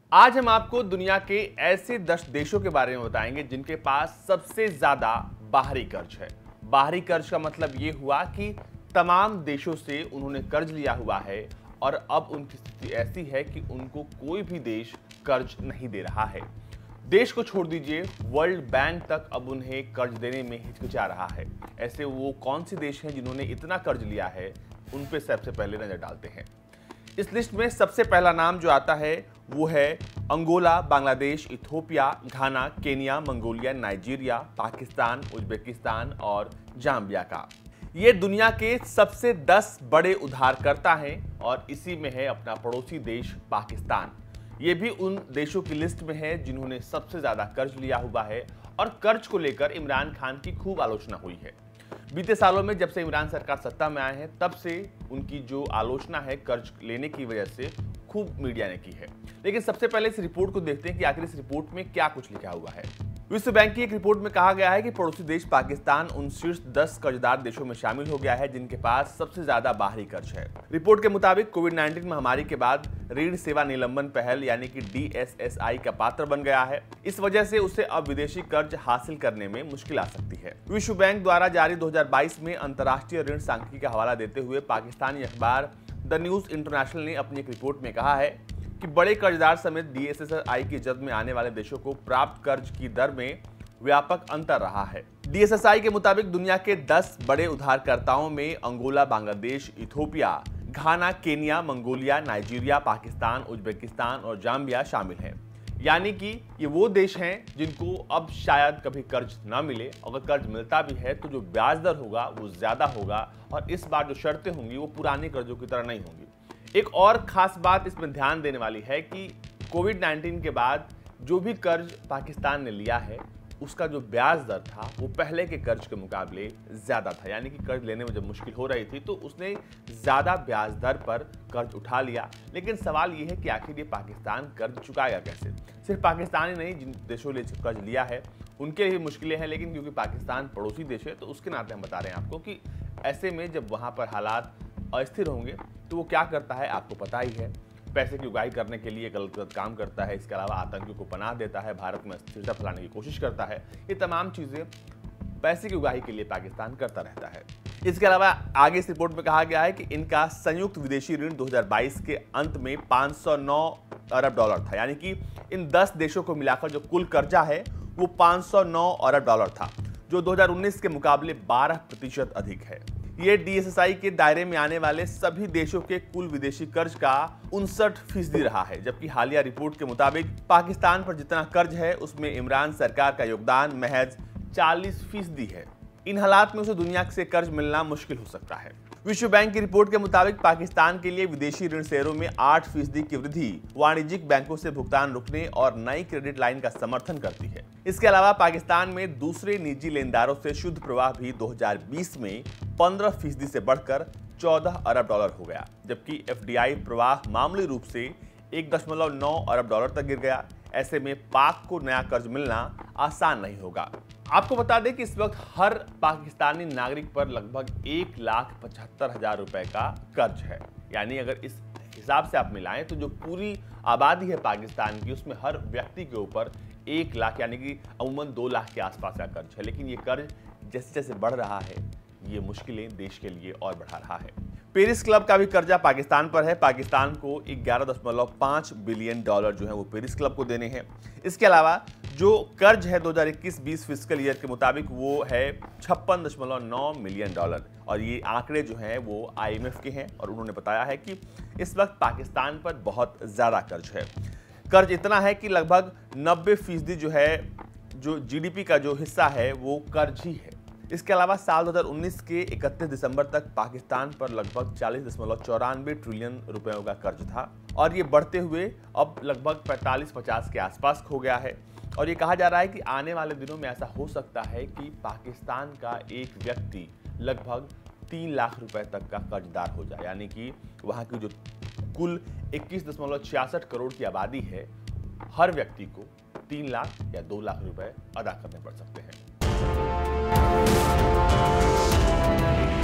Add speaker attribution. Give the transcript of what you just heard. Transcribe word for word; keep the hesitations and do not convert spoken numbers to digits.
Speaker 1: आज हम आपको दुनिया के ऐसे दस देशों के बारे में बताएंगे जिनके पास सबसे ज्यादा बाहरी कर्ज है। बाहरी कर्ज का मतलब ये हुआ कि तमाम देशों से उन्होंने कर्ज लिया हुआ है और अब उनकी स्थिति ऐसी है कि उनको कोई भी देश कर्ज नहीं दे रहा है। देश को छोड़ दीजिए, वर्ल्ड बैंक तक अब उन्हें कर्ज देने में हिचकिचा रहा है। ऐसे वो कौन से देश हैं जिन्होंने इतना कर्ज लिया है, उन पे सबसे पहले नजर डालते हैं। इस लिस्ट में सबसे पहला नाम जो आता है वो है Angola, Bangladesh, Ethiopia, Ghana, Kenya, Mongolia, Nigeria, Pakistan, Uzbekistan और जाम्बिया का। ये दुनिया के सबसे दस बड़े उधारकर्ता हैं और इसी में है अपना पड़ोसी देश पाकिस्तान। ये भी उन देशों की लिस्ट में है जिन्होंने सबसे ज्यादा कर्ज लिया हुआ है और कर्ज को लेकर इमरान खान की खूब आलोचना हुई है। बीते सालों में जब से इमरान सरकार सत्ता में आए हैं तब से उनकी जो आलोचना है कर्ज लेने की वजह से खूब मीडिया ने की है। लेकिन सबसे पहले इस रिपोर्ट को देखते हैं कि आखिर इस रिपोर्ट में क्या कुछ लिखा हुआ है। विश्व बैंक की एक रिपोर्ट में कहा गया है कि पड़ोसी देश पाकिस्तान उन शीर्ष दस कर्जदार देशों में शामिल हो गया है जिनके पास सबसे ज्यादा बाहरी कर्ज है। रिपोर्ट के मुताबिक कोविड नाइन्टीन महामारी के बाद ऋण सेवा निलंबन पहल यानी कि डी एस एस आई का पात्र बन गया है। इस वजह से उसे अब विदेशी कर्ज हासिल करने में मुश्किल आ सकती है। विश्व बैंक द्वारा जारी दो हजार बाईस में अंतर्राष्ट्रीय ऋण सांख्यिकी का हवाला देते हुए पाकिस्तानी अखबार द न्यूज इंटरनेशनल ने अपनी एक रिपोर्ट में कहा है कि बड़े कर्जदार समेत डी एस एस आई की जद में आने वाले देशों को प्राप्त कर्ज की दर में व्यापक अंतर रहा है। डी एस एस आई के मुताबिक दुनिया के दस बड़े उधारकर्ताओं में Angola, Bangladesh, Ethiopia, Ghana, Kenya, Mongolia, Nigeria, Pakistan, Uzbekistan और जाम्बिया शामिल हैं। यानी कि ये वो देश हैं जिनको अब शायद कभी कर्ज ना मिले। अगर कर्ज मिलता भी है तो जो ब्याज दर होगा वो ज्यादा होगा और इस बार जो शर्तें होंगी वो पुराने कर्जों की तरह नहीं होंगी। एक और खास बात इसमें ध्यान देने वाली है कि कोविड नाइन्टीन के बाद जो भी कर्ज पाकिस्तान ने लिया है उसका जो ब्याज दर था वो पहले के कर्ज के मुकाबले ज्यादा था। यानी कि कर्ज लेने में जब मुश्किल हो रही थी तो उसने ज्यादा ब्याज दर पर कर्ज उठा लिया। लेकिन सवाल ये है कि आखिर ये पाकिस्तान कर्ज चुकाएगा कैसे। सिर्फ पाकिस्तान ही नहीं, जिन देशों ने कर्ज लिया है उनके लिए मुश्किलें हैं, लेकिन क्योंकि पाकिस्तान पड़ोसी देश है तो उसके नाते हम बता रहे हैं आपको कि ऐसे में जब वहां पर हालात अस्थिर होंगे तो वो क्या करता है आपको पता ही है। पैसे की उगाही करने के लिए गलत गलत काम करता है, इसके अलावा आतंकियों को पनाह देता है, भारत में अस्थिरता फैलाने की कोशिश करता है। ये तमाम चीजें पैसे की उगाही के लिए पाकिस्तान करता रहता है। इसके अलावा आगे इस रिपोर्ट में कहा गया है कि इनका संयुक्त विदेशी ऋण दो हजार बाईस के अंत में पाँच सौ नौ अरब डॉलर था। यानी कि इन दस देशों को मिलाकर जो कुल कर्जा है वो पाँच सौ नौ अरब डॉलर था, जो दो हजार उन्नीस के मुकाबले बारह प्रतिशत अधिक है। ये डी एस एस आई के दायरे में आने वाले सभी देशों के कुल विदेशी कर्ज का उनसठ फीसदी रहा है। जबकि हालिया रिपोर्ट के मुताबिक पाकिस्तान पर जितना कर्ज है उसमें इमरान सरकार का योगदान महज चालीस फीसदी है। इन हालात में उसे दुनिया से कर्ज मिलना मुश्किल हो सकता है। विश्व बैंक की रिपोर्ट के मुताबिक पाकिस्तान के लिए विदेशी ऋण शेयरों में आठ फीसदी की वृद्धि वाणिज्यिक बैंकों से भुगतान रुकने और नई क्रेडिट लाइन का समर्थन करती है। इसके अलावा पाकिस्तान में दूसरे निजी लेनदारों से शुद्ध प्रवाह भी दो हजार बीस में पंद्रह फीसदी से बढ़कर चौदह अरब डॉलर हो गया, जबकि एफ डी आई प्रवाह मामूली रूप से एक दशमलव नौ अरब डॉलर तक गिर गया। ऐसे में पाक को नया कर्ज मिलना आसान नहीं होगा। आपको बता दें कि इस वक्त हर पाकिस्तानी नागरिक पर लगभग एक लाख पचहत्तर हजार रुपए का कर्ज है। यानी अगर इस हिसाब से आप मिलाएं तो जो पूरी आबादी है पाकिस्तान की उसमें हर व्यक्ति के ऊपर एक लाख यानी कि अमूमन दो लाख के आसपास का कर्ज है। लेकिन ये कर्ज जैसे जैसे बढ़ रहा है ये मुश्किलें देश के लिए और बढ़ा रहा है। पेरिस क्लब का भी कर्जा पाकिस्तान पर है। पाकिस्तान को ग्यारह दशमलव पाँच बिलियन डॉलर जो है वो पेरिस क्लब को देने हैं। इसके अलावा जो कर्ज है दो हजार इक्कीस बीस फिस्कल ईयर के मुताबिक वो है छप्पन दशमलव नौ मिलियन डॉलर और ये आंकड़े जो हैं वो आई एम एफ के हैं और उन्होंने बताया है कि इस वक्त पाकिस्तान पर बहुत ज़्यादा कर्ज है। कर्ज इतना है कि लगभग नब्बे फीसदी जो है जो जी डी पी का जो हिस्सा है वो कर्ज ही है। इसके अलावा साल दो हजार उन्नीस के इकतीस दिसंबर तक पाकिस्तान पर लगभग चालीस दशमलव चौरानवे ट्रिलियन रुपयों का कर्ज था और ये बढ़ते हुए अब लगभग पैंतालीस पचास के आसपास हो गया है। और ये कहा जा रहा है कि आने वाले दिनों में ऐसा हो सकता है कि पाकिस्तान का एक व्यक्ति लगभग तीन लाख रुपए तक का कर्जदार हो जाए। यानी कि वहाँ की जो कुल इक्कीस दशमलव छियासठ करोड़ की आबादी है हर व्यक्ति को तीन लाख या दो लाख रुपए अदा करने पड़ सकते हैं।